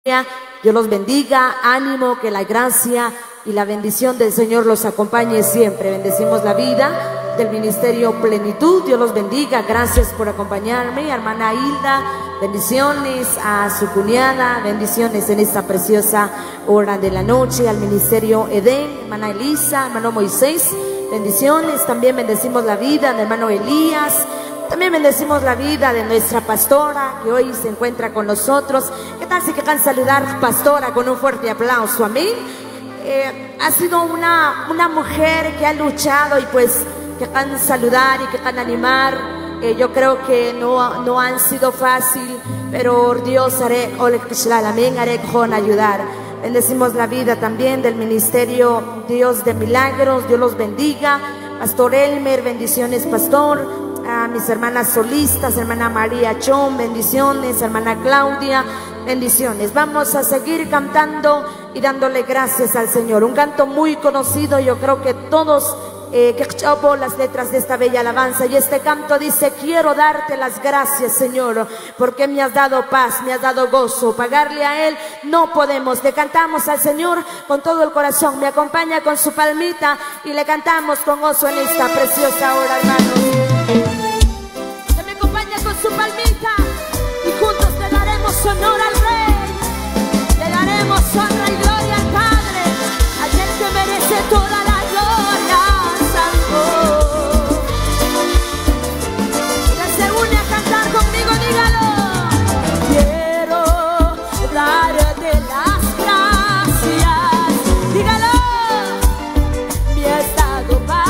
Dios los bendiga, ánimo, que la gracia y la bendición del Señor los acompañe siempre. Bendecimos la vida del Ministerio Plenitud. Dios los bendiga, gracias por acompañarme. Hermana Hilda, bendiciones a su cuñada, bendiciones en esta preciosa hora de la noche. Al Ministerio Edén, hermana Elisa, hermano Moisés, bendiciones. También bendecimos la vida del hermano Elías. También bendecimos la vida de nuestra pastora que hoy se encuentra con nosotros. ¿Qué tal si quieran saludar, pastora, con un fuerte aplauso? Amén. Ha sido una mujer que ha luchado y pues que van a saludar y que van a animar. Yo creo que no han sido fácil, pero Dios haré con ayudar. Bendecimos la vida también del Ministerio Dios de Milagros. Dios los bendiga. Pastor Elmer, bendiciones, pastor. A mis hermanas solistas, hermana María Chón, bendiciones, hermana Claudia, bendiciones. Vamos a seguir cantando y dándole gracias al Señor. Un canto muy conocido, yo creo que todos que escuchamos las letras de esta bella alabanza. Y este canto dice: quiero darte las gracias, Señor, porque me has dado paz, me has dado gozo. Pagarle a Él no podemos. Le cantamos al Señor con todo el corazón. Me acompaña con su palmita y le cantamos con gozo en esta preciosa hora, hermanos. Que me acompaña con su palmita y juntos le daremos honor al Rey. Le daremos honra y gloria al Padre, aquel que merece toda la gloria. Santo, que se une a cantar conmigo, dígalo. Quiero darte las gracias, dígalo. Me has dado paz.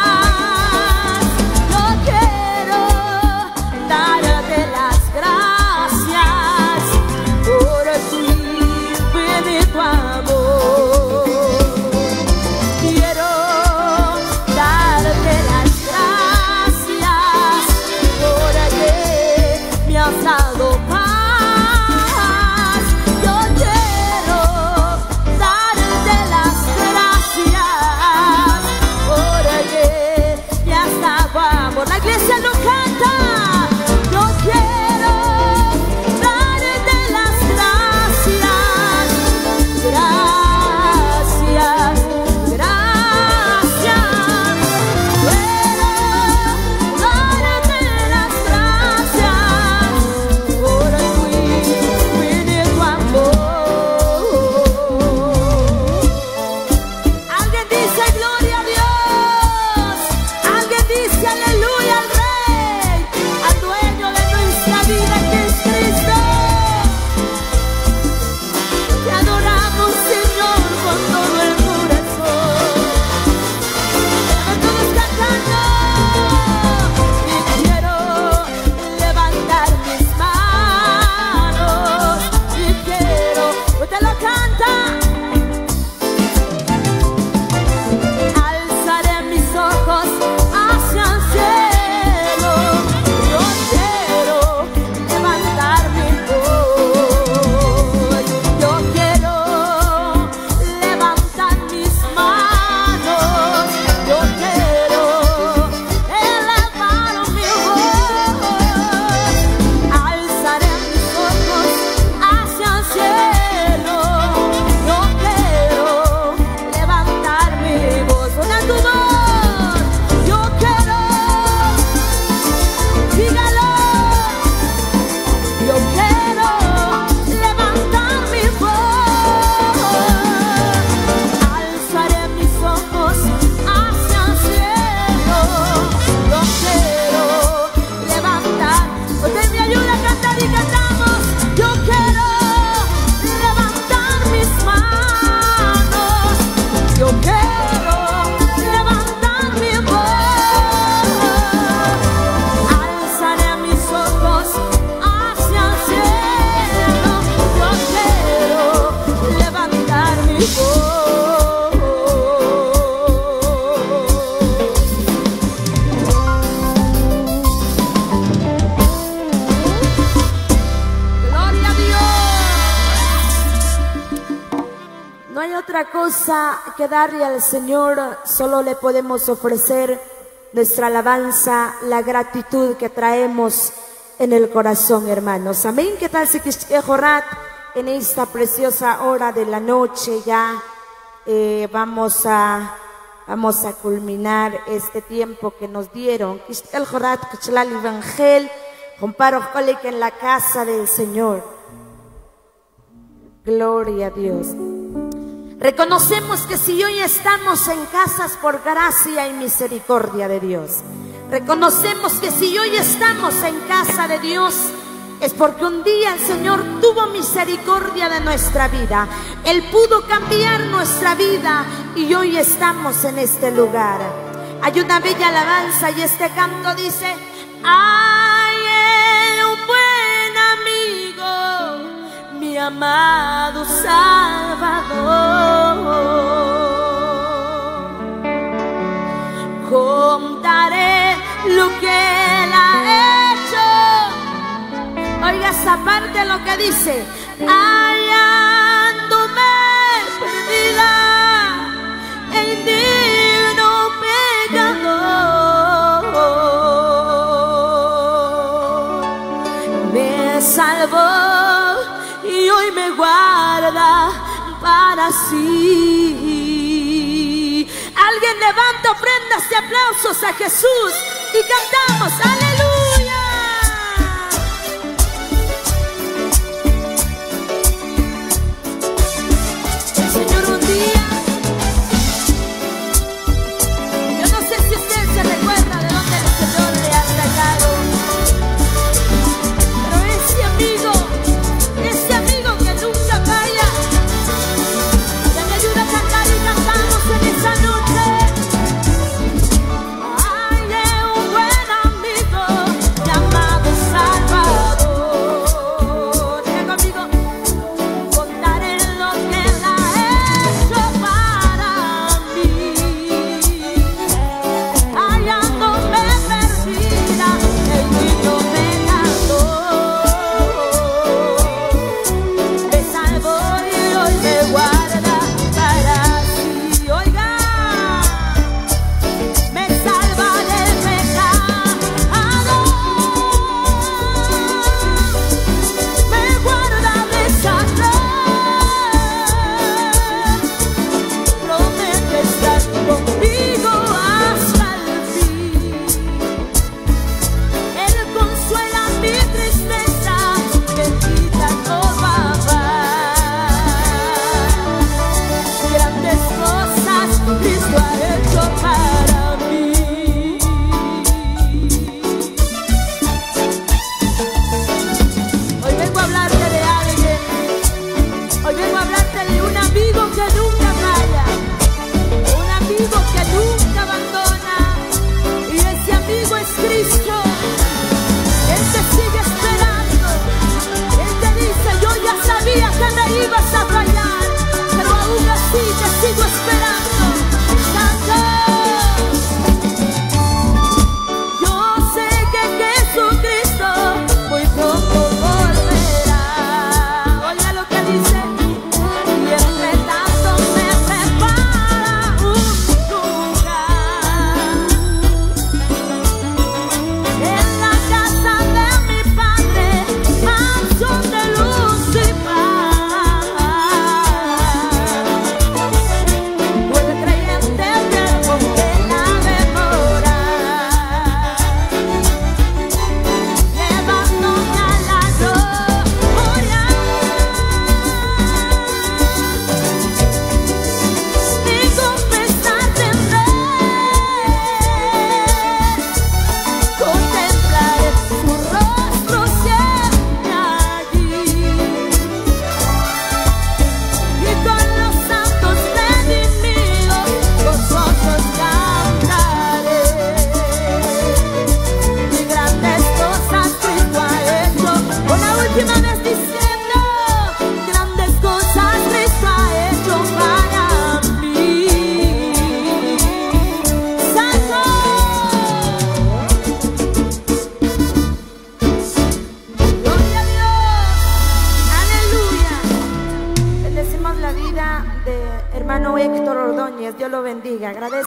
Que darle al Señor, solo le podemos ofrecer nuestra alabanza, la gratitud que traemos en el corazón, hermanos. Amén. ¿Qué tal si en esta preciosa hora de la noche ya vamos a culminar este tiempo que nos dieron. El Jorat Kachlal Evangel, comparo en la casa del Señor. Gloria a Dios. Reconocemos que si hoy estamos en casas por gracia y misericordia de Dios. Reconocemos que si hoy estamos en casa de Dios es porque un día el Señor tuvo misericordia de nuestra vida. Él pudo cambiar nuestra vida y hoy estamos en este lugar. Hay una bella alabanza y este canto dice: hay un buen amigo, mi amado Salvador. Contaré lo que Él ha hecho. Oiga esa parte, lo que dice: hallándome perdida, el digno pecador me salvó y hoy me guarda para sí. Alguien levanta ofrendas de aplausos a Jesús y cantamos aleluya. Héctor Ordóñez, Dios lo bendiga. Agradezco.